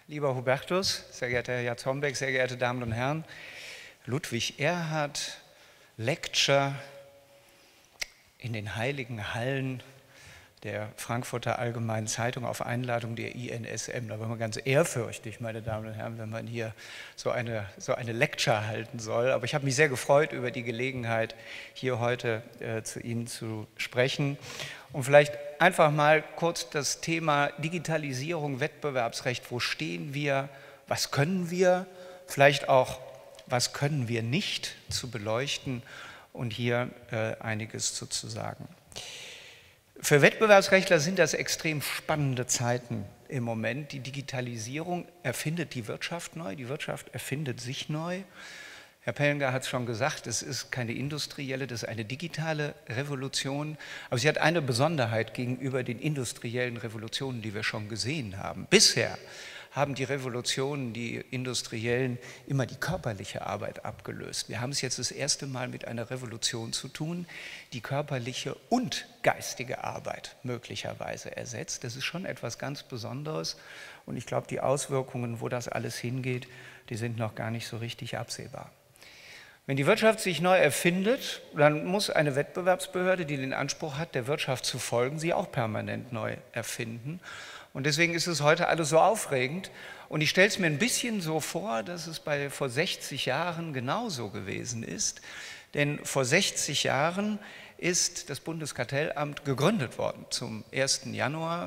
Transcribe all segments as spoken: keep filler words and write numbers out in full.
Lieber Hubertus, sehr geehrter Herr Jatzombeck, sehr geehrte Damen und Herren, Ludwig Erhard, Lecture in den heiligen Hallen der Frankfurter Allgemeinen Zeitung auf Einladung der I N S M. Da war man ganz ehrfürchtig, meine Damen und Herren, wenn man hier so eine, so eine Lecture halten soll. Aber ich habe mich sehr gefreut über die Gelegenheit, hier heute äh, zu Ihnen zu sprechen. Und vielleicht einfach mal kurz das Thema Digitalisierung, Wettbewerbsrecht. Wo stehen wir? Was können wir? Vielleicht auch, was können wir nicht, zu beleuchten und hier äh, einiges zu, zu sagen. Für Wettbewerbsrechtler sind das extrem spannende Zeiten im Moment. Die Digitalisierung erfindet die Wirtschaft neu, die Wirtschaft erfindet sich neu. Herr Pellinger hat es schon gesagt, es ist keine industrielle, das ist eine digitale Revolution. Aber sie hat eine Besonderheit gegenüber den industriellen Revolutionen, die wir schon gesehen haben. Bisher haben die Revolutionen, die industriellen, immer die körperliche Arbeit abgelöst. Wir haben es jetzt das erste Mal mit einer Revolution zu tun, die körperliche und geistige Arbeit möglicherweise ersetzt. Das ist schon etwas ganz Besonderes und ich glaube, die Auswirkungen, wo das alles hingeht, die sind noch gar nicht so richtig absehbar. Wenn die Wirtschaft sich neu erfindet, dann muss eine Wettbewerbsbehörde, die den Anspruch hat, der Wirtschaft zu folgen, sie auch permanent neu erfinden. Und deswegen ist es heute alles so aufregend. Und ich stelle es mir ein bisschen so vor, dass es bei vor sechzig Jahren genauso gewesen ist. Denn vor sechzig Jahren ist das Bundeskartellamt gegründet worden. Zum ersten Januar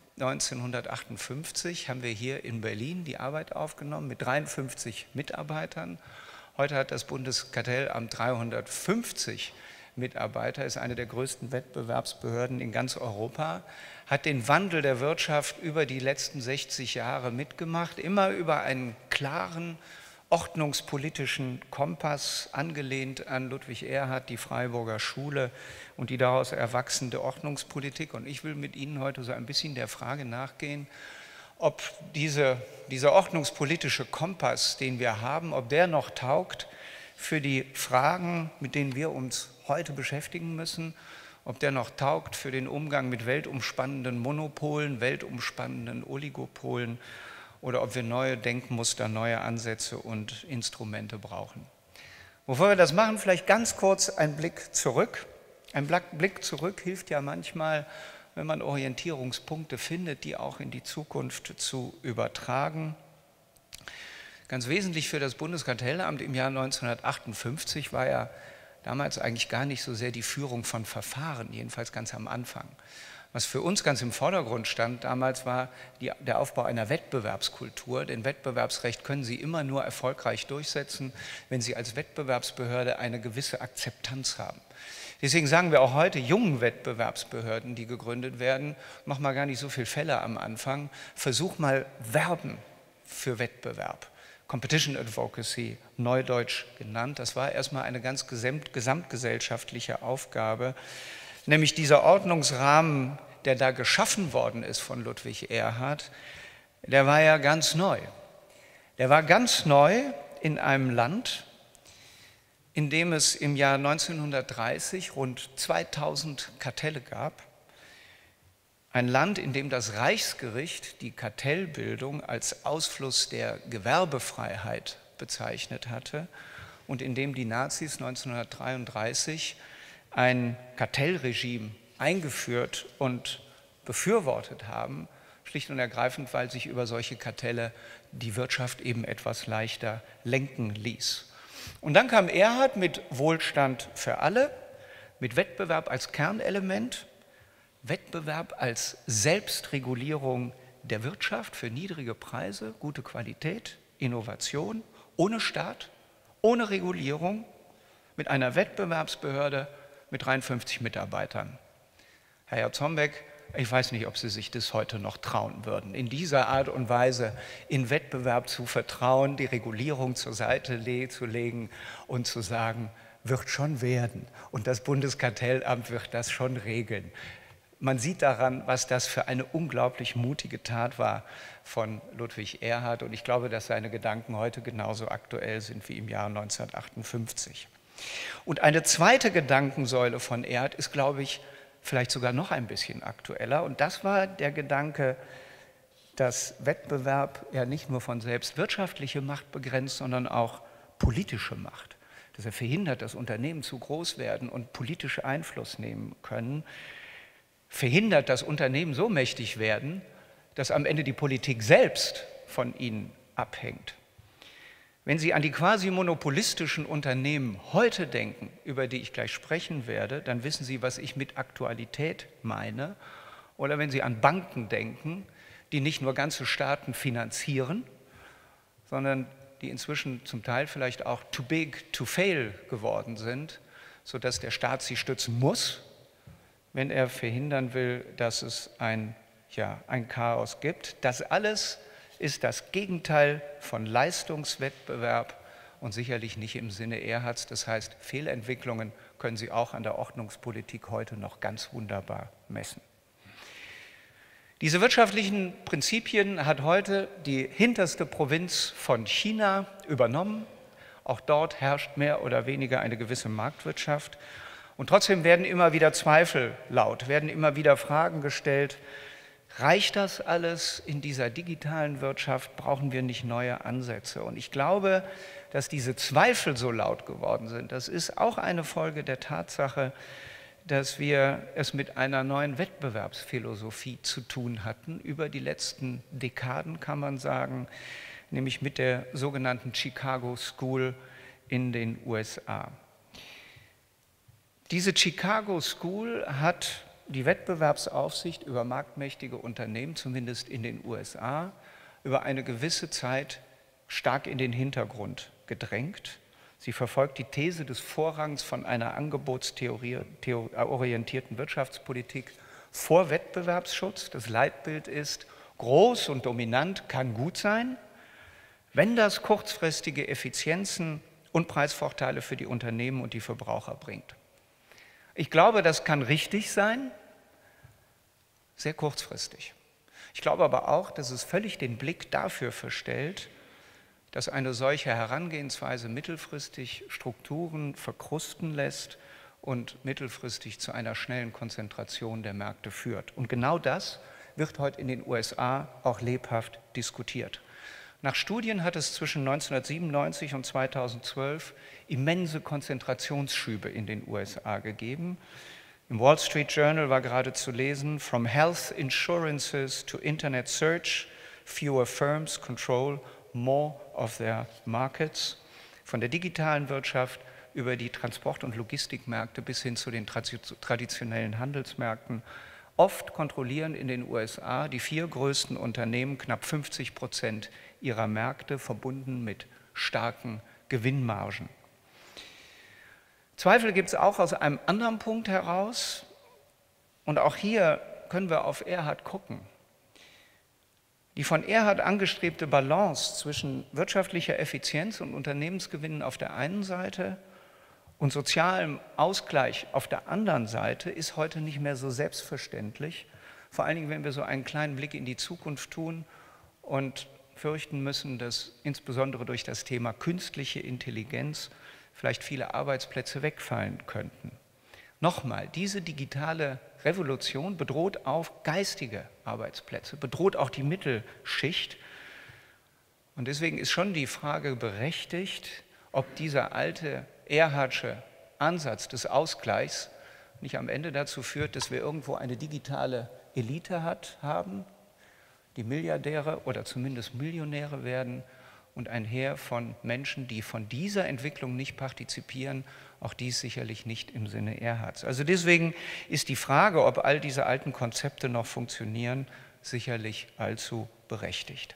neunzehnhundertachtundfünfzig haben wir hier in Berlin die Arbeit aufgenommen mit dreiundfünfzig Mitarbeitern. Heute hat das Bundeskartellamt dreihundertfünfzig Mitarbeiter, ist eine der größten Wettbewerbsbehörden in ganz Europa, hat den Wandel der Wirtschaft über die letzten sechzig Jahre mitgemacht, immer über einen klaren ordnungspolitischen Kompass, angelehnt an Ludwig Erhard, die Freiburger Schule und die daraus erwachsene Ordnungspolitik. Und ich will mit Ihnen heute so ein bisschen der Frage nachgehen, ob diese, dieser ordnungspolitische Kompass, den wir haben, ob der noch taugt für die Fragen, mit denen wir uns heute beschäftigen müssen, ob der noch taugt für den Umgang mit weltumspannenden Monopolen, weltumspannenden Oligopolen oder ob wir neue Denkmuster, neue Ansätze und Instrumente brauchen. Bevor wir das machen, vielleicht ganz kurz ein Blick zurück. Ein Blick zurück hilft ja manchmal, wenn man Orientierungspunkte findet, die auch in die Zukunft zu übertragen. Ganz wesentlich für das Bundeskartellamt im Jahr neunzehnhundertachtundfünfzig war ja damals eigentlich gar nicht so sehr die Führung von Verfahren, jedenfalls ganz am Anfang. Was für uns ganz im Vordergrund stand damals, war die, der Aufbau einer Wettbewerbskultur. Denn Wettbewerbsrecht können Sie immer nur erfolgreich durchsetzen, wenn Sie als Wettbewerbsbehörde eine gewisse Akzeptanz haben. Deswegen sagen wir auch heute jungen Wettbewerbsbehörden, die gegründet werden, mach mal gar nicht so viele Fälle am Anfang, versuch mal werben für Wettbewerb. Competition Advocacy, neudeutsch genannt, das war erstmal eine ganz gesamt, gesamtgesellschaftliche Aufgabe, nämlich dieser Ordnungsrahmen, der da geschaffen worden ist von Ludwig Erhard, der war ja ganz neu. Der war ganz neu in einem Land, in dem es im Jahr neunzehnhundertdreißig rund zweitausend Kartelle gab. Ein Land, in dem das Reichsgericht die Kartellbildung als Ausfluss der Gewerbefreiheit bezeichnet hatte und in dem die Nazis neunzehnhundertdreiunddreißig ein Kartellregime eingeführt und befürwortet haben, schlicht und ergreifend, weil sich über solche Kartelle die Wirtschaft eben etwas leichter lenken ließ. Und dann kam Erhard mit Wohlstand für alle, mit Wettbewerb als Kernelement, Wettbewerb als Selbstregulierung der Wirtschaft für niedrige Preise, gute Qualität, Innovation, ohne Staat, ohne Regulierung, mit einer Wettbewerbsbehörde mit dreiundfünfzig Mitarbeitern. Herr Jatzombeck, ich weiß nicht, ob Sie sich das heute noch trauen würden, in dieser Art und Weise in Wettbewerb zu vertrauen, die Regulierung zur Seite le zu legen und zu sagen, wird schon werden und das Bundeskartellamt wird das schon regeln. Man sieht daran, was das für eine unglaublich mutige Tat war von Ludwig Erhard und ich glaube, dass seine Gedanken heute genauso aktuell sind wie im Jahr neunzehnhundertachtundfünfzig. Und eine zweite Gedankensäule von Erhard ist, glaube ich, vielleicht sogar noch ein bisschen aktueller und das war der Gedanke dass Wettbewerb ja nicht nur von selbst wirtschaftliche Macht begrenzt, sondern auch politische Macht. Dass er verhindert, dass Unternehmen zu groß werden und politisch Einfluss nehmen können, verhindert, dass Unternehmen so mächtig werden, dass am Ende die Politik selbst von ihnen abhängt. Wenn Sie an die quasi monopolistischen Unternehmen heute denken, über die ich gleich sprechen werde, dann wissen Sie, was ich mit Aktualität meine. Oder wenn Sie an Banken denken, die nicht nur ganze Staaten finanzieren, sondern die inzwischen zum Teil vielleicht auch too big to fail geworden sind, sodass der Staat sie stützen muss, wenn er verhindern will, dass es ein, ja, ein Chaos gibt. Das alles ist das Gegenteil von Leistungswettbewerb und sicherlich nicht im Sinne Erhards. Das heißt, Fehlentwicklungen können Sie auch an der Ordnungspolitik heute noch ganz wunderbar messen. Diese wirtschaftlichen Prinzipien hat heute die hinterste Provinz von China übernommen. Auch dort herrscht mehr oder weniger eine gewisse Marktwirtschaft. Und trotzdem werden immer wieder Zweifel laut, werden immer wieder Fragen gestellt. Reicht das alles in dieser digitalen Wirtschaft? Brauchen wir nicht neue Ansätze? Und ich glaube, dass diese Zweifel so laut geworden sind, das ist auch eine Folge der Tatsache, dass wir es mit einer neuen Wettbewerbsphilosophie zu tun hatten, über die letzten Dekaden kann man sagen, nämlich mit der sogenannten Chicago School in den U S A. Diese Chicago School hat die Wettbewerbsaufsicht über marktmächtige Unternehmen, zumindest in den U S A, über eine gewisse Zeit stark in den Hintergrund gedrängt. Sie verfolgt die These des Vorrangs von einer angebotsorientierten Wirtschaftspolitik vor Wettbewerbsschutz. Das Leitbild ist, groß und dominant kann gut sein, wenn das kurzfristige Effizienzen und Preisvorteile für die Unternehmen und die Verbraucher bringt. Ich glaube, das kann richtig sein, sehr kurzfristig. Ich glaube aber auch, dass es völlig den Blick dafür verstellt, dass eine solche Herangehensweise mittelfristig Strukturen verkrusten lässt und mittelfristig zu einer schnellen Konzentration der Märkte führt. Und genau das wird heute in den U S A auch lebhaft diskutiert. Nach Studien hat es zwischen neunzehnhundertsiebenundneunzig und zweitausendzwölf immense Konzentrationsschübe in den U S A gegeben. Im Wall Street Journal war gerade zu lesen, from health insurances to internet search, fewer firms control more of their markets, von der digitalen Wirtschaft über die Transport- und Logistikmärkte bis hin zu den traditionellen Handelsmärkten. Oft kontrollieren in den U S A die vier größten Unternehmen knapp fünfzig Prozent ihrer Märkte, verbunden mit starken Gewinnmargen. Zweifel gibt es auch aus einem anderen Punkt heraus, und auch hier können wir auf Erhard gucken. Die von Erhard angestrebte Balance zwischen wirtschaftlicher Effizienz und Unternehmensgewinnen auf der einen Seite und sozialem Ausgleich auf der anderen Seite ist heute nicht mehr so selbstverständlich, vor allen Dingen, wenn wir so einen kleinen Blick in die Zukunft tun und fürchten müssen, dass insbesondere durch das Thema künstliche Intelligenz vielleicht viele Arbeitsplätze wegfallen könnten. Nochmal, diese digitale Revolution bedroht auch geistige Arbeitsplätze, bedroht auch die Mittelschicht. Und deswegen ist schon die Frage berechtigt, ob dieser alte Erhardsche Ansatz des Ausgleichs nicht am Ende dazu führt, dass wir irgendwo eine digitale Elite hat, haben, die Milliardäre oder zumindest Millionäre werden und ein Heer von Menschen, die von dieser Entwicklung nicht partizipieren, auch dies sicherlich nicht im Sinne Erhards. Also deswegen ist die Frage, ob all diese alten Konzepte noch funktionieren, sicherlich allzu berechtigt.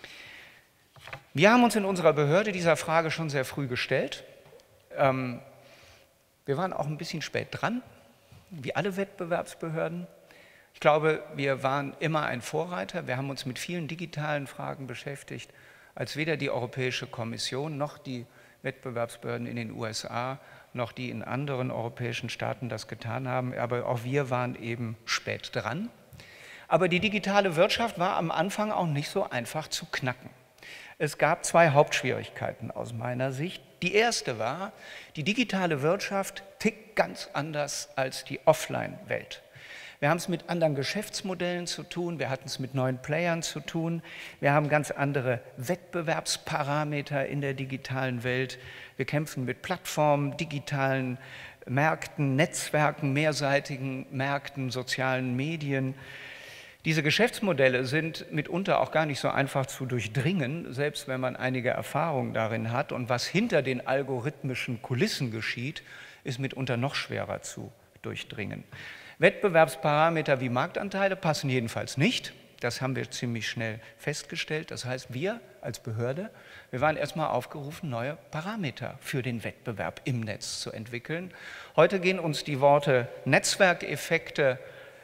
Wir haben uns in unserer Behörde dieser Frage schon sehr früh gestellt. Ähm, wir waren auch ein bisschen spät dran, wie alle Wettbewerbsbehörden. Ich glaube, wir waren immer ein Vorreiter. Wir haben uns mit vielen digitalen Fragen beschäftigt, als weder die Europäische Kommission noch die Wettbewerbsbehörden in den U S A noch die in anderen europäischen Staaten das getan haben. Aber auch wir waren eben spät dran. Aber die digitale Wirtschaft war am Anfang auch nicht so einfach zu knacken. Es gab zwei Hauptschwierigkeiten aus meiner Sicht. Die erste war, die digitale Wirtschaft tickt ganz anders als die Offline-Welt. Wir haben es mit anderen Geschäftsmodellen zu tun, wir hatten es mit neuen Playern zu tun, wir haben ganz andere Wettbewerbsparameter in der digitalen Welt. Wir kämpfen mit Plattformen, digitalen Märkten, Netzwerken, mehrseitigen Märkten, sozialen Medien. Diese Geschäftsmodelle sind mitunter auch gar nicht so einfach zu durchdringen, selbst wenn man einige Erfahrungen darin hat. Und was hinter den algorithmischen Kulissen geschieht, ist mitunter noch schwerer zu durchdringen. Wettbewerbsparameter wie Marktanteile passen jedenfalls nicht. Das haben wir ziemlich schnell festgestellt. Das heißt, wir als Behörde, wir waren erstmal aufgerufen, neue Parameter für den Wettbewerb im Netz zu entwickeln. Heute gehen uns die Worte Netzwerkeffekte,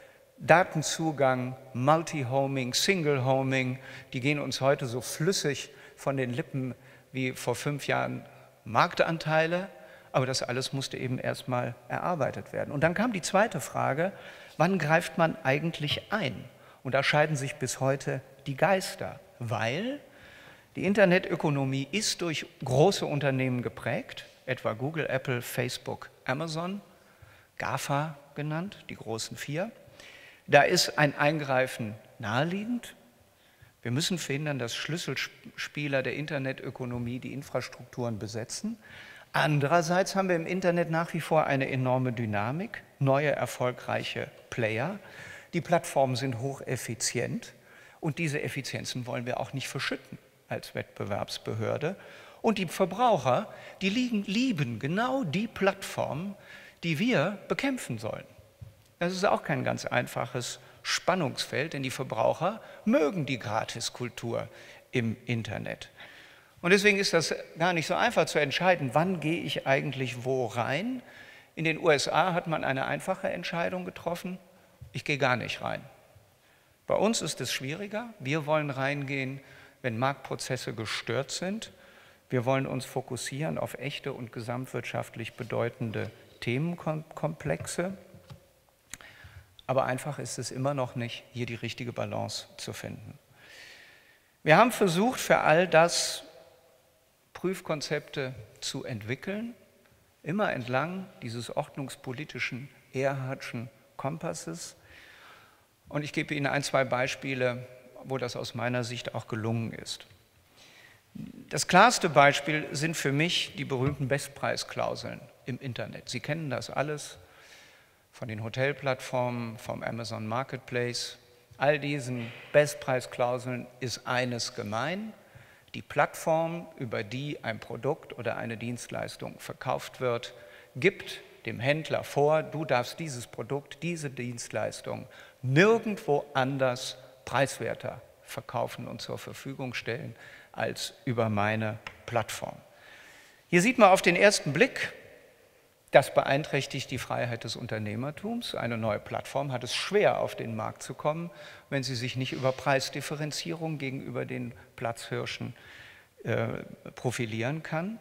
Datenzugang, Multi-Homing, Single-Homing, die gehen uns heute so flüssig von den Lippen wie vor fünf Jahren Marktanteile, aber das alles musste eben erstmal erarbeitet werden. Und dann kam die zweite Frage, wann greift man eigentlich ein? Und da scheiden sich bis heute die Geister, weil die Internetökonomie ist durch große Unternehmen geprägt, etwa Google, Apple, Facebook, Amazon, GAFA genannt, die großen vier. Da ist ein Eingreifen naheliegend. Wir müssen verhindern, dass Schlüsselspieler der Internetökonomie die Infrastrukturen besetzen. Andererseits haben wir im Internet nach wie vor eine enorme Dynamik, neue erfolgreiche Player. Die Plattformen sind hocheffizient und diese Effizienzen wollen wir auch nicht verschütten als Wettbewerbsbehörde. Und die Verbraucher, die liegen, lieben genau die Plattformen, die wir bekämpfen sollen. Das ist auch kein ganz einfaches Spannungsfeld, denn die Verbraucher mögen die Gratiskultur im Internet. Und deswegen ist das gar nicht so einfach zu entscheiden, wann gehe ich eigentlich wo rein. In den U S A hat man eine einfache Entscheidung getroffen, ich gehe gar nicht rein. Bei uns ist es schwieriger, wir wollen reingehen, wenn Marktprozesse gestört sind. Wir wollen uns fokussieren auf echte und gesamtwirtschaftlich bedeutende Themenkomplexe. Aber einfach ist es immer noch nicht, hier die richtige Balance zu finden. Wir haben versucht, für all das Prüfkonzepte zu entwickeln, immer entlang dieses ordnungspolitischen Erhardtschen Kompasses. Und ich gebe Ihnen ein, zwei Beispiele, wo das aus meiner Sicht auch gelungen ist. Das klarste Beispiel sind für mich die berühmten Bestpreisklauseln im Internet. Sie kennen das alles. Von den Hotelplattformen, vom Amazon Marketplace. All diesen Bestpreisklauseln ist eines gemein: Die Plattform, über die ein Produkt oder eine Dienstleistung verkauft wird, gibt dem Händler vor, du darfst dieses Produkt, diese Dienstleistung nirgendwo anders preiswerter verkaufen und zur Verfügung stellen als über meine Plattform. Hier sieht man auf den ersten Blick, das beeinträchtigt die Freiheit des Unternehmertums. Eine neue Plattform hat es schwer, auf den Markt zu kommen, wenn sie sich nicht über Preisdifferenzierung gegenüber den Platzhirschen äh, profilieren kann.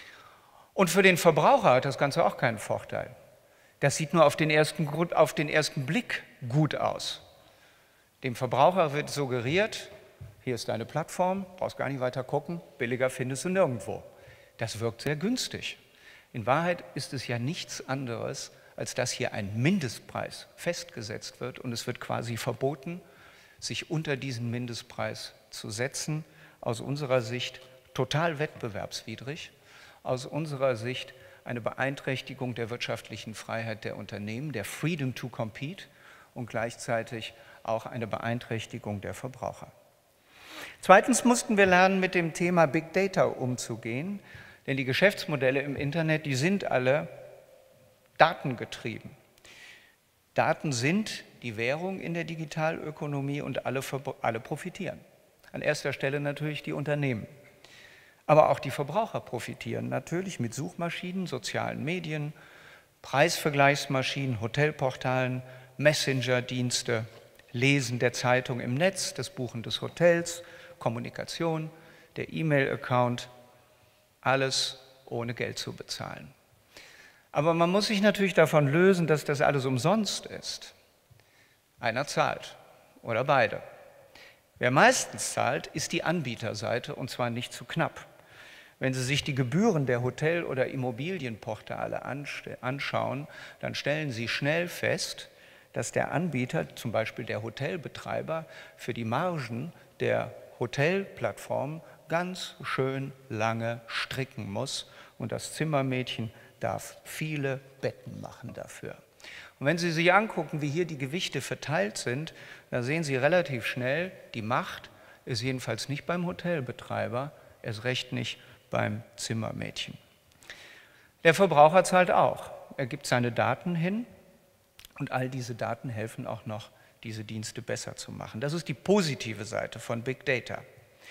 Und für den Verbraucher hat das Ganze auch keinen Vorteil. Das sieht nur auf den ersten, auf den ersten Blick gut aus. Dem Verbraucher wird suggeriert, hier ist deine Plattform, brauchst gar nicht weiter gucken, billiger findest du nirgendwo. Das wirkt sehr günstig. In Wahrheit ist es ja nichts anderes, als dass hier ein Mindestpreis festgesetzt wird und es wird quasi verboten, sich unter diesen Mindestpreis zu setzen. Aus unserer Sicht total wettbewerbswidrig, aus unserer Sicht eine Beeinträchtigung der wirtschaftlichen Freiheit der Unternehmen, der Freedom to Compete und gleichzeitig auch eine Beeinträchtigung der Verbraucher. Zweitens mussten wir lernen, mit dem Thema Big Data umzugehen. Denn die Geschäftsmodelle im Internet, die sind alle datengetrieben. Daten sind die Währung in der Digitalökonomie und alle, alle profitieren. An erster Stelle natürlich die Unternehmen. Aber auch die Verbraucher profitieren natürlich mit Suchmaschinen, sozialen Medien, Preisvergleichsmaschinen, Hotelportalen, Messenger-Dienste, Lesen der Zeitung im Netz, das Buchen des Hotels, Kommunikation, der E-Mail-Account, alles ohne Geld zu bezahlen. Aber man muss sich natürlich davon lösen, dass das alles umsonst ist. Einer zahlt oder beide. Wer meistens zahlt, ist die Anbieterseite und zwar nicht zu knapp. Wenn Sie sich die Gebühren der Hotel- oder Immobilienportale anschauen, dann stellen Sie schnell fest, dass der Anbieter, zum Beispiel der Hotelbetreiber, für die Margen der Hotelplattform ganz schön lange stricken muss und das Zimmermädchen darf viele Betten machen dafür. Und wenn Sie sich angucken, wie hier die Gewichte verteilt sind, da sehen Sie relativ schnell, die Macht ist jedenfalls nicht beim Hotelbetreiber, erst recht nicht beim Zimmermädchen. Der Verbraucher zahlt auch. Er gibt seine Daten hin und all diese Daten helfen auch noch, diese Dienste besser zu machen. Das ist die positive Seite von Big Data.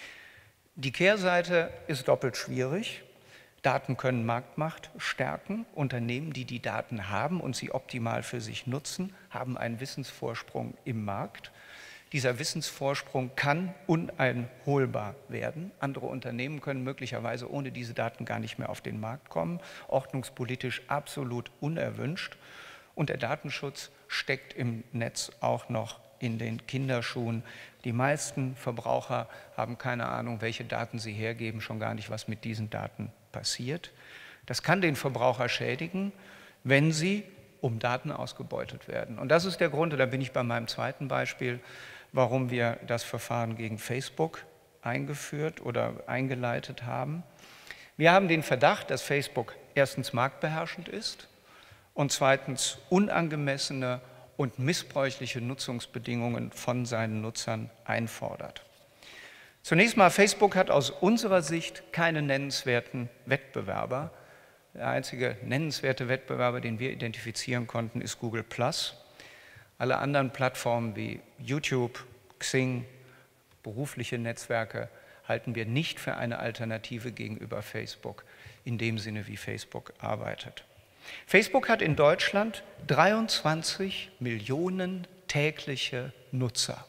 Die Kehrseite ist doppelt schwierig. Daten können Marktmacht stärken. Unternehmen, die die Daten haben und sie optimal für sich nutzen, haben einen Wissensvorsprung im Markt. Dieser Wissensvorsprung kann uneinholbar werden. Andere Unternehmen können möglicherweise ohne diese Daten gar nicht mehr auf den Markt kommen. Ordnungspolitisch absolut unerwünscht. Und der Datenschutz steckt im Netz auch noch in den Kinderschuhen. Die meisten Verbraucher haben keine Ahnung, welche Daten sie hergeben, schon gar nicht, was mit diesen Daten passiert. Das kann den Verbraucher schädigen, wenn sie um Daten ausgebeutet werden. Und das ist der Grund, und da bin ich bei meinem zweiten Beispiel, warum wir das Verfahren gegen Facebook eingeführt oder eingeleitet haben. Wir haben den Verdacht, dass Facebook erstens marktbeherrschend ist und zweitens unangemessene und missbräuchliche Nutzungsbedingungen von seinen Nutzern einfordert. Zunächst mal, Facebook hat aus unserer Sicht keine nennenswerten Wettbewerber. Der einzige nennenswerte Wettbewerber, den wir identifizieren konnten, ist Google plus. Alle anderen Plattformen wie YouTube, Xing, berufliche Netzwerke halten wir nicht für eine Alternative gegenüber Facebook, in dem Sinne, wie Facebook arbeitet. Facebook hat in Deutschland dreiundzwanzig Millionen tägliche Nutzer.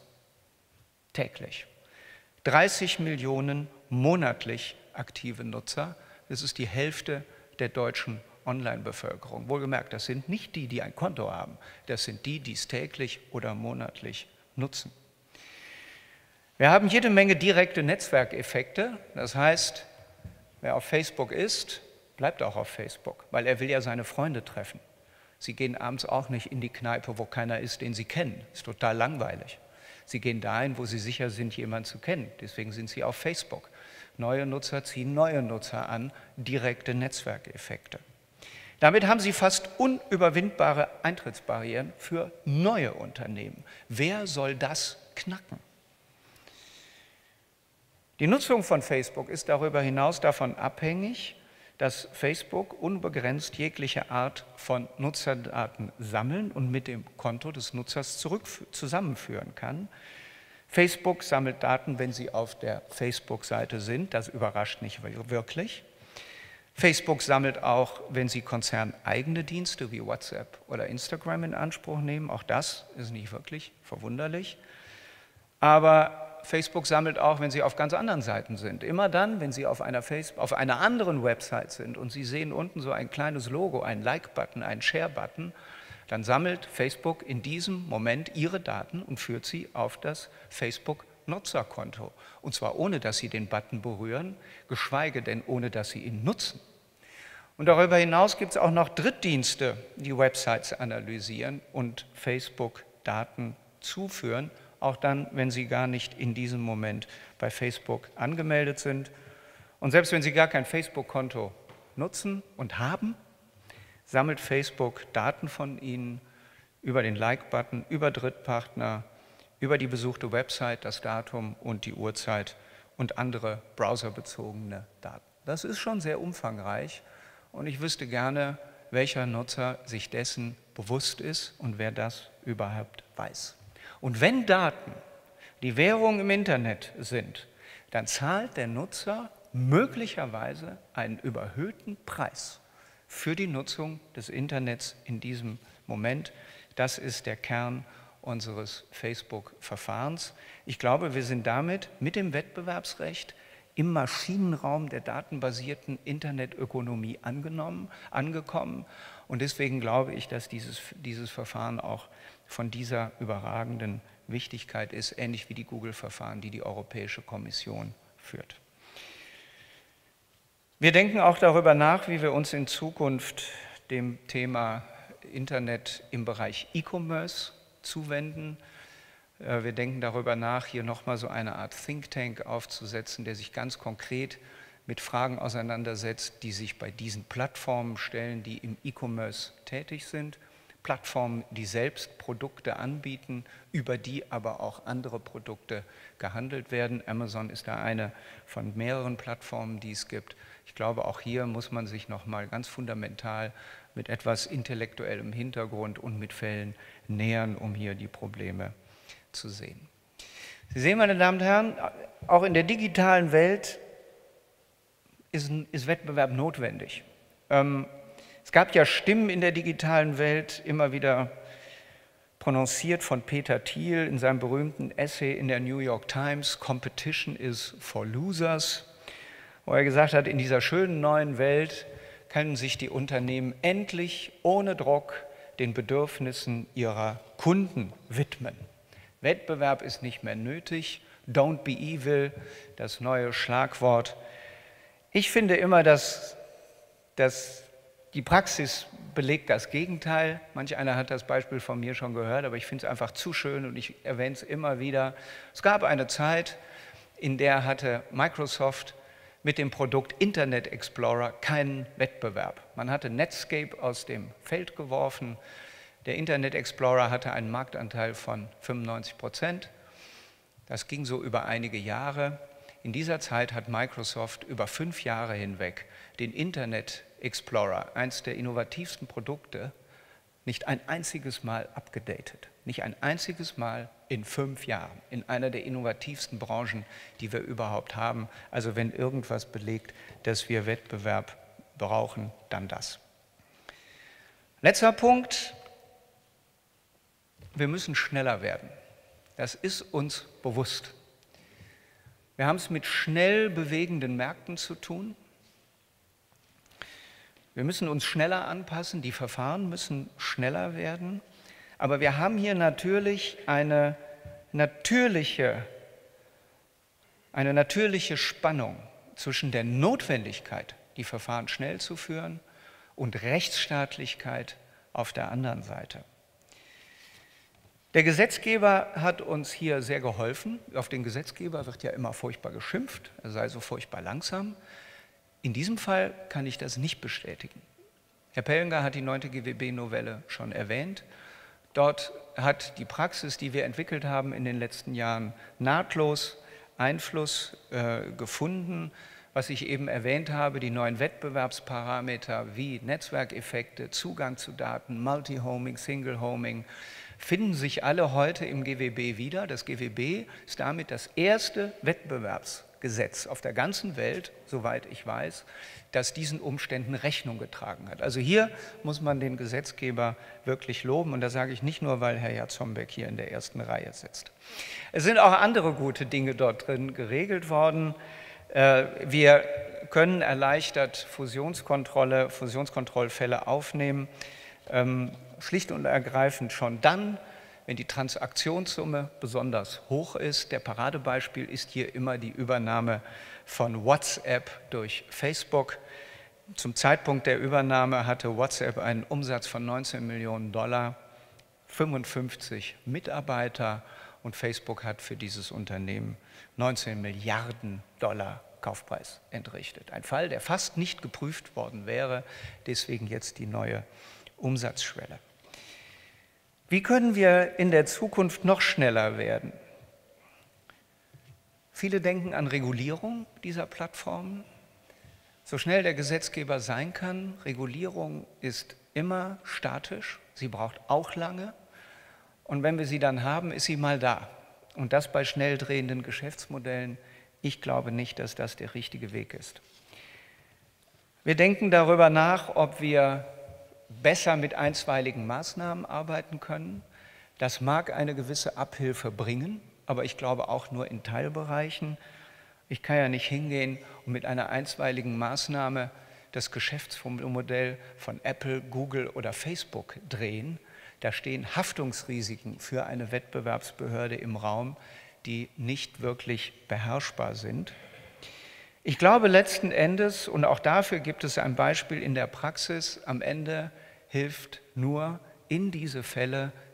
Täglich. dreißig Millionen monatlich aktive Nutzer. Das ist die Hälfte der deutschen Online-Bevölkerung. Wohlgemerkt, das sind nicht die, die ein Konto haben. Das sind die, die es täglich oder monatlich nutzen. Wir haben jede Menge direkte Netzwerkeffekte. Das heißt, wer auf Facebook ist, bleibt auch auf Facebook, weil er will ja seine Freunde treffen. Sie gehen abends auch nicht in die Kneipe, wo keiner ist, den Sie kennen. Ist total langweilig. Sie gehen dahin, wo Sie sicher sind, jemanden zu kennen. Deswegen sind Sie auf Facebook. Neue Nutzer ziehen neue Nutzer an, direkte Netzwerkeffekte. Damit haben Sie fast unüberwindbare Eintrittsbarrieren für neue Unternehmen. Wer soll das knacken? Die Nutzung von Facebook ist darüber hinaus davon abhängig, dass Facebook unbegrenzt jegliche Art von Nutzerdaten sammeln und mit dem Konto des Nutzers zurück zusammenführen kann. Facebook sammelt Daten, wenn Sie auf der Facebook-Seite sind. Das überrascht nicht wirklich. Facebook sammelt auch, wenn Sie konzerneigene Dienste wie WhatsApp oder Instagram in Anspruch nehmen. Auch das ist nicht wirklich verwunderlich. Aber Facebook sammelt auch, wenn Sie auf ganz anderen Seiten sind. Immer dann, wenn Sie auf einer, Facebook, auf einer anderen Website sind und Sie sehen unten so ein kleines Logo, einen Like-Button, einen Share-Button, dann sammelt Facebook in diesem Moment Ihre Daten und führt sie auf das Facebook-Nutzerkonto. Und zwar ohne, dass Sie den Button berühren, geschweige denn ohne, dass Sie ihn nutzen. Und darüber hinaus gibt es auch noch Drittdienste, die Websites analysieren und Facebook Daten zuführen, auch dann, wenn Sie gar nicht in diesem Moment bei Facebook angemeldet sind. Und selbst wenn Sie gar kein Facebook-Konto nutzen und haben, sammelt Facebook Daten von Ihnen über den Like-Button, über Drittpartner, über die besuchte Website, das Datum und die Uhrzeit und andere browserbezogene Daten. Das ist schon sehr umfangreich und ich wüsste gerne, welcher Nutzer sich dessen bewusst ist und wer das überhaupt weiß. Und wenn Daten die Währung im Internet sind, dann zahlt der Nutzer möglicherweise einen überhöhten Preis für die Nutzung des Internets in diesem Moment. Das ist der Kern unseres Facebook-Verfahrens. Ich glaube, wir sind damit mit dem Wettbewerbsrecht im Maschinenraum der datenbasierten Internetökonomie angenommen, angekommen. Und deswegen glaube ich, dass dieses, dieses Verfahren auch von dieser überragenden Wichtigkeit ist, ähnlich wie die Google-Verfahren, die die Europäische Kommission führt. Wir denken auch darüber nach, wie wir uns in Zukunft dem Thema Internet im Bereich E-Commerce zuwenden. Wir denken darüber nach, hier nochmal so eine Art Think Tank aufzusetzen, der sich ganz konkret mit Fragen auseinandersetzt, die sich bei diesen Plattformen stellen, die im E-Commerce tätig sind. Plattformen, die selbst Produkte anbieten, über die aber auch andere Produkte gehandelt werden. Amazon ist da eine von mehreren Plattformen, die es gibt. Ich glaube, auch hier muss man sich nochmal ganz fundamental mit etwas intellektuellem Hintergrund und mit Fällen nähern, um hier die Probleme zu sehen. Sie sehen, meine Damen und Herren, auch in der digitalen Welt ist, ist Wettbewerb notwendig. Ähm, es gab ja Stimmen in der digitalen Welt, immer wieder prononciert von Peter Thiel in seinem berühmten Essay in der New York Times, Competition is for Losers, wo er gesagt hat, in dieser schönen neuen Welt können sich die Unternehmen endlich ohne Druck den Bedürfnissen ihrer Kunden widmen. Wettbewerb ist nicht mehr nötig, don't be evil, das neue Schlagwort. Ich finde immer, dass, dass die Praxis belegt das Gegenteil. Manch einer hat das Beispiel von mir schon gehört, aber ich finde es einfach zu schön und ich erwähne es immer wieder. Es gab eine Zeit, in der hatte Microsoft mit dem Produkt Internet Explorer keinen Wettbewerb. Man hatte Netscape aus dem Feld geworfen. Der Internet Explorer hatte einen Marktanteil von fünfundneunzig Prozent. Das ging so über einige Jahre. In dieser Zeit hat Microsoft über fünf Jahre hinweg den Internet Explorer, eines der innovativsten Produkte, nicht ein einziges Mal abgedatet. Nicht ein einziges Mal in fünf Jahren, in einer der innovativsten Branchen, die wir überhaupt haben. Also wenn irgendwas belegt, dass wir Wettbewerb brauchen, dann das. Letzter Punkt. Wir müssen schneller werden. Das ist uns bewusst. Wir haben es mit schnell bewegenden Märkten zu tun. Wir müssen uns schneller anpassen, die Verfahren müssen schneller werden. Aber wir haben hier natürlich eine natürliche, eine natürliche Spannung zwischen der Notwendigkeit, die Verfahren schnell zu führen, und Rechtsstaatlichkeit auf der anderen Seite. Der Gesetzgeber hat uns hier sehr geholfen. Auf den Gesetzgeber wird ja immer furchtbar geschimpft, er sei so furchtbar langsam. In diesem Fall kann ich das nicht bestätigen. Herr Pellinger hat die neunte G W B-Novelle schon erwähnt. Dort hat die Praxis, die wir entwickelt haben in den letzten Jahren, nahtlos Einfluss äh, gefunden. Was ich eben erwähnt habe, die neuen Wettbewerbsparameter wie Netzwerkeffekte, Zugang zu Daten, Multi-Homing, Single-Homing, finden sich alle heute im G W B wieder. Das G W B ist damit das erste Wettbewerbsgesetz auf der ganzen Welt, soweit ich weiß, das diesen Umständen Rechnung getragen hat. Also hier muss man den Gesetzgeber wirklich loben und das sage ich nicht nur, weil Herr Jarzembek hier in der ersten Reihe sitzt. Es sind auch andere gute Dinge dort drin geregelt worden. Wir können erleichtert Fusionskontrolle, Fusionskontrollfälle aufnehmen, schlicht und ergreifend schon dann, wenn die Transaktionssumme besonders hoch ist. Der Paradebeispiel ist hier immer die Übernahme von WhatsApp durch Facebook. Zum Zeitpunkt der Übernahme hatte WhatsApp einen Umsatz von neunzehn Millionen Dollar, fünfundfünfzig Mitarbeiter und Facebook hat für dieses Unternehmen neunzehn Milliarden Dollar Kaufpreis entrichtet. Ein Fall, der fast nicht geprüft worden wäre, deswegen jetzt die neue Umsatzschwelle. Wie können wir in der Zukunft noch schneller werden? Viele denken an Regulierung dieser Plattformen. So schnell der Gesetzgeber sein kann, Regulierung ist immer statisch, sie braucht auch lange. Und wenn wir sie dann haben, ist sie mal da. Und das bei schnell drehenden Geschäftsmodellen. Ich glaube nicht, dass das der richtige Weg ist. Wir denken darüber nach, ob wir besser mit einstweiligen Maßnahmen arbeiten können. Das mag eine gewisse Abhilfe bringen, aber ich glaube auch nur in Teilbereichen. Ich kann ja nicht hingehen und mit einer einstweiligen Maßnahme das Geschäftsmodell von Apple, Google oder Facebook drehen. Da stehen Haftungsrisiken für eine Wettbewerbsbehörde im Raum, die nicht wirklich beherrschbar sind. Ich glaube letzten Endes, und auch dafür gibt es ein Beispiel in der Praxis, am Ende hilft nur in diese Fälle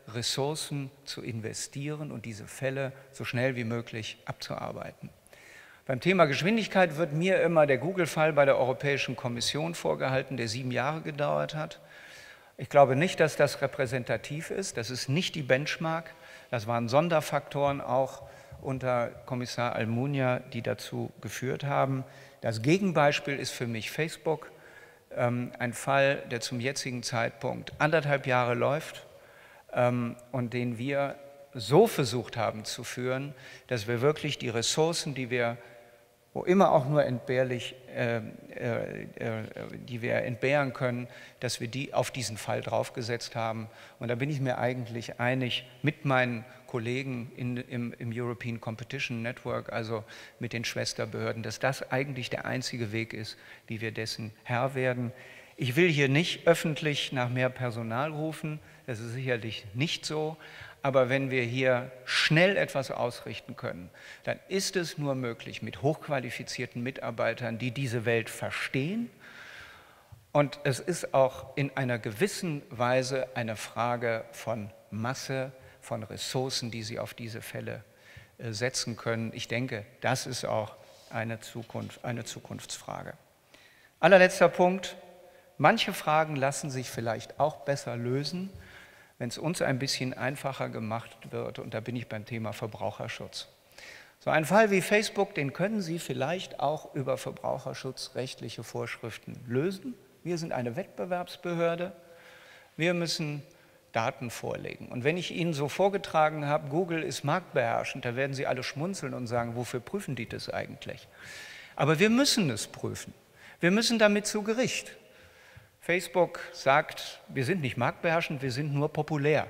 Ressourcen zu investieren und diese Fälle so schnell wie möglich abzuarbeiten. Beim Thema Geschwindigkeit wird mir immer der Google-Fall bei der Europäischen Kommission vorgehalten, der sieben Jahre gedauert hat. Ich glaube nicht, dass das repräsentativ ist. Das ist nicht die Benchmark. Das waren Sonderfaktoren auch unter Kommissar Almunia, die dazu geführt haben. Das Gegenbeispiel ist für mich Facebook, ähm, ein Fall, der zum jetzigen Zeitpunkt anderthalb Jahre läuft ähm, und den wir so versucht haben zu führen, dass wir wirklich die Ressourcen, die wir wo immer auch nur entbehrlich, äh, äh, äh, die wir entbehren können, dass wir die auf diesen Fall draufgesetzt haben. Und da bin ich mir eigentlich einig mit meinen Kollegen in, im, im European Competition Network, also mit den Schwesterbehörden, dass das eigentlich der einzige Weg ist, wie wir dessen Herr werden. Ich will hier nicht öffentlich nach mehr Personal rufen, das ist sicherlich nicht so. Aber wenn wir hier schnell etwas ausrichten können, dann ist es nur möglich mit hochqualifizierten Mitarbeitern, die diese Welt verstehen. Und es ist auch in einer gewissen Weise eine Frage von Masse, von Ressourcen, die sie auf diese Fälle setzen können. Ich denke, das ist auch eine Zukunft, eine Zukunftsfrage. Allerletzter Punkt. Manche Fragen lassen sich vielleicht auch besser lösen, wenn es uns ein bisschen einfacher gemacht wird, und da bin ich beim Thema Verbraucherschutz. So ein Fall wie Facebook, den können Sie vielleicht auch über verbraucherschutzrechtliche Vorschriften lösen. Wir sind eine Wettbewerbsbehörde, wir müssen Daten vorlegen. Und wenn ich Ihnen so vorgetragen habe, Google ist marktbeherrschend, da werden Sie alle schmunzeln und sagen, wofür prüfen die das eigentlich? Aber wir müssen es prüfen. Wir müssen damit zu Gericht. Facebook sagt, wir sind nicht marktbeherrschend, wir sind nur populär.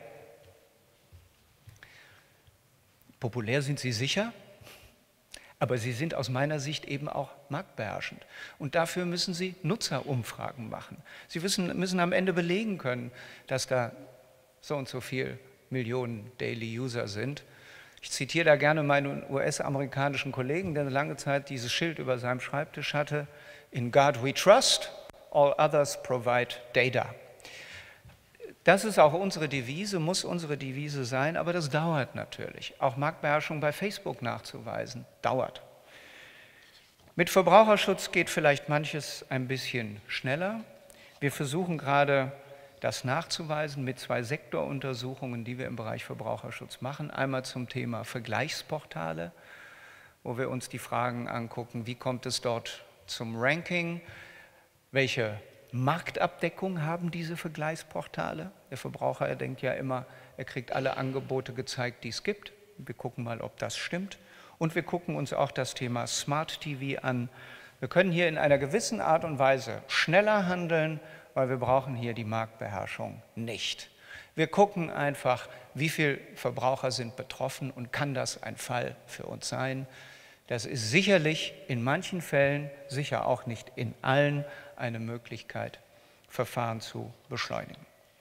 Populär sind sie sicher, aber sie sind aus meiner Sicht eben auch marktbeherrschend. Und dafür müssen sie Nutzerumfragen machen. Sie müssen, müssen am Ende belegen können, dass da so und so viele Millionen Daily User sind. Ich zitiere da gerne meinen U S-amerikanischen Kollegen, der lange Zeit dieses Schild über seinem Schreibtisch hatte: In God we trust. All others provide data. Das ist auch unsere Devise, muss unsere Devise sein, aber das dauert natürlich. Auch Marktbeherrschung bei Facebook nachzuweisen, dauert. Mit Verbraucherschutz geht vielleicht manches ein bisschen schneller. Wir versuchen gerade, das nachzuweisen mit zwei Sektoruntersuchungen, die wir im Bereich Verbraucherschutz machen. Einmal zum Thema Vergleichsportale, wo wir uns die Fragen angucken, wie kommt es dort zum Ranking, welche Marktabdeckung haben diese Vergleichsportale? Der Verbraucher, er denkt ja immer, er kriegt alle Angebote gezeigt, die es gibt. Wir gucken mal, ob das stimmt. Und wir gucken uns auch das Thema Smart T V an. Wir können hier in einer gewissen Art und Weise schneller handeln, weil wir brauchen hier die Marktbeherrschung nicht. Wir gucken einfach, wie viele Verbraucher sind betroffen und kann das ein Fall für uns sein. Das ist sicherlich in manchen Fällen, sicher auch nicht in allen, eine Möglichkeit, Verfahren zu beschleunigen.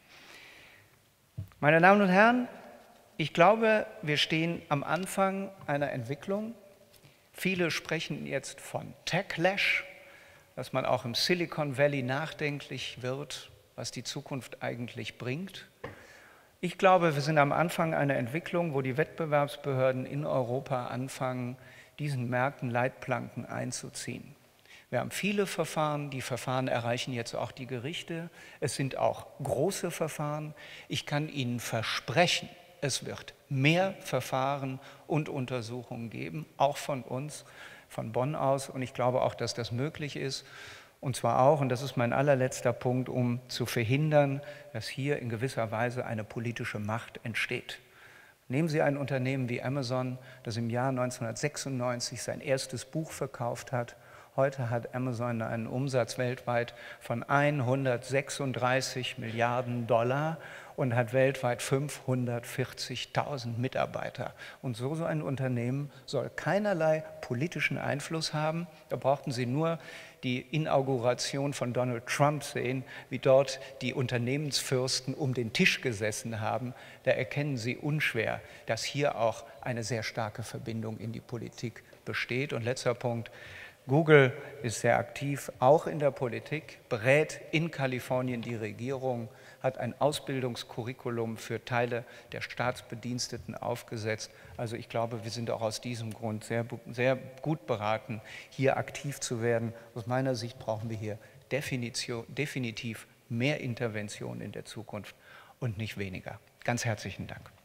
Meine Damen und Herren, ich glaube, wir stehen am Anfang einer Entwicklung. Viele sprechen jetzt von Techlash, dass man auch im Silicon Valley nachdenklich wird, was die Zukunft eigentlich bringt. Ich glaube, wir sind am Anfang einer Entwicklung, wo die Wettbewerbsbehörden in Europa anfangen, diesen Märkten Leitplanken einzuziehen. Wir haben viele Verfahren, die Verfahren erreichen jetzt auch die Gerichte. Es sind auch große Verfahren. Ich kann Ihnen versprechen, es wird mehr Verfahren und Untersuchungen geben, auch von uns, von Bonn aus. Und ich glaube auch, dass das möglich ist. Und zwar auch, und das ist mein allerletzter Punkt, um zu verhindern, dass hier in gewisser Weise eine politische Macht entsteht. Nehmen Sie ein Unternehmen wie Amazon, das im Jahr neunzehnhundertsechsundneunzig sein erstes Buch verkauft hat. Heute hat Amazon einen Umsatz weltweit von hundertsechsunddreißig Milliarden Dollar und hat weltweit fünfhundertvierzigtausend Mitarbeiter. Und so, so ein Unternehmen soll keinerlei politischen Einfluss haben. Da brauchten Sie nur die Inauguration von Donald Trump sehen, wie dort die Unternehmensfürsten um den Tisch gesessen haben. Da erkennen Sie unschwer, dass hier auch eine sehr starke Verbindung in die Politik besteht. Und letzter Punkt: Google ist sehr aktiv, auch in der Politik, berät in Kalifornien die Regierung, hat ein Ausbildungskurriculum für Teile der Staatsbediensteten aufgesetzt. Also ich glaube, wir sind auch aus diesem Grund sehr, sehr gut beraten, hier aktiv zu werden. Aus meiner Sicht brauchen wir hier Definition, definitiv mehr Intervention in der Zukunft und nicht weniger. Ganz herzlichen Dank.